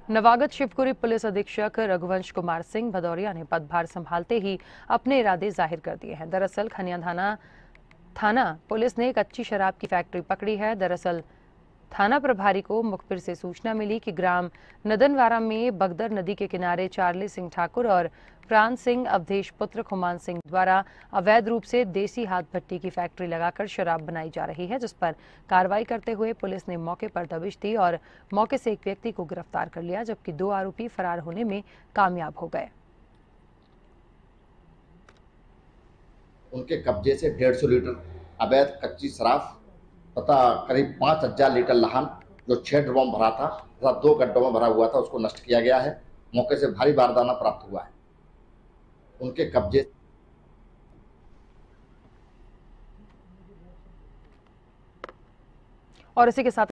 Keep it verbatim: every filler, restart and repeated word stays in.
नवागत Shivpuri police अधीक्षक रघुवंश कुमार सिंह भदौरिया ने पदभार संभालते ही अपने इरादे जाहिर कर दिए हैं। दरअसल खनिया थाना थाना पुलिस ने कच्ची शराब की फैक्ट्री पकड़ी है। दरअसल थाना प्रभारी को मुखबिर से सूचना मिली कि ग्राम नदनवारा में बगदर नदी के किनारे चार्ली सिंह ठाकुर और प्राण सिंह अवधेश पुत्र खुमान सिंह द्वारा अवैध रूप से देसी हाथ भट्टी की फैक्ट्री लगाकर शराब बनाई जा रही है, जिस पर कार्रवाई करते हुए पुलिस ने मौके पर दबिश दी और मौके से एक व्यक्ति को गिरफ्तार कर लिया, जबकि दो आरोपी फरार होने में कामयाब हो गए। उनके कब्जे से डेढ़ सौ लीटर अवैध कच्ची शराब तथा करीब पाँच हजार लीटर लहान जो छह ड्रम भरा था तथा दो गड्ढों में भरा हुआ था उसको नष्ट किया गया है। मौके से भारी बारदाना प्राप्त हुआ है। उनके कब्जे और इसी के साथ